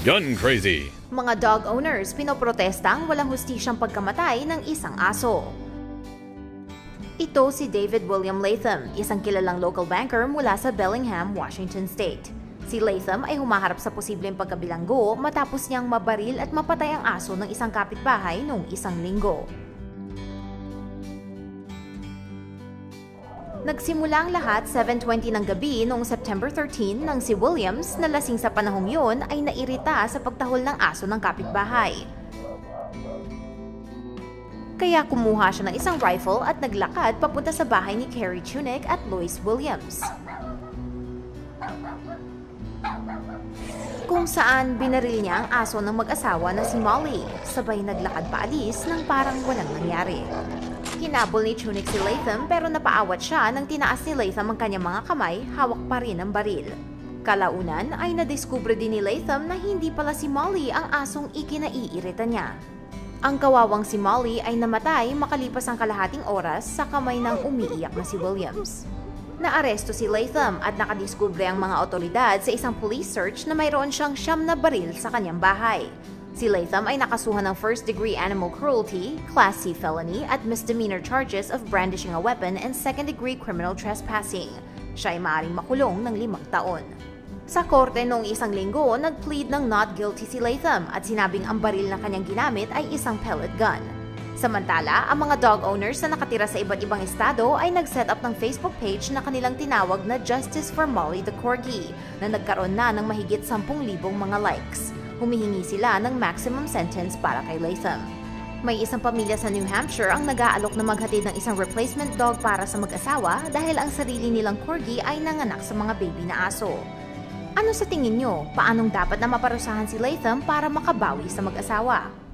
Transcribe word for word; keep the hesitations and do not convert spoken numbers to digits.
Gun crazy. Mga dog owners pinoprotesta ang walang hustisyang pagkamatay ng isang aso. Ito si David William Latham, isang kilalang local banker mula sa Bellingham, Washington State. Si Latham ay humaharap sa posibleng pagkabilanggo matapos niyang mabaril at mapatay ang aso ng isang kapitbahay noong isang linggo. Nagsimula ang lahat seven twenty ng gabi noong September thirteen nang si Williams na lasing sa panahong yun ay nairita sa pagtahol ng aso ng kapitbahay. Kaya kumuha siya ng isang rifle at naglakad papunta sa bahay ni Carrie Tunick at Lois Williams, kung saan binaril niya ang aso ng mag-asawa na si Molly, sabay naglakad paalis nang parang walang nangyari. Hinabol ni Tunick si Latham pero napaawat siya nang tinaas ni Latham ang kanyang mga kamay, hawak pa rin ang baril. Kalaunan ay nadiskubre din ni Latham na hindi pala si Molly ang asong ikinaiirita niya. Ang kawawang si Molly ay namatay makalipas ang kalahating oras sa kamay ng umiiyak na si Williams. Naaresto si Latham at nakadiskubre ang mga otoridad sa isang police search na mayroon siyang siyam na baril sa kanyang bahay. Si Latham ay nakasuhan ng first-degree animal cruelty, Class C felony at misdemeanor charges of brandishing a weapon and second-degree criminal trespassing. Siya ay maaaring makulong ng limang taon. Sa korte noong isang linggo, nag-plead ng not guilty si Latham at sinabing ang baril na kanyang ginamit ay isang pellet gun. Samantala, ang mga dog owners na nakatira sa iba't ibang estado ay nag-set up ng Facebook page na kanilang tinawag na Justice for Molly the Corgi na nagkaroon na ng mahigit sampung libong mga likes. Humihingi sila ng maximum sentence para kay Latham. May isang pamilya sa New Hampshire ang nag-aalok na maghatid ng isang replacement dog para sa mag-asawa dahil ang sarili nilang corgi ay nanganak sa mga baby na aso. Ano sa tingin nyo? Paanong dapat na maparusahan si Latham para makabawi sa mag-asawa?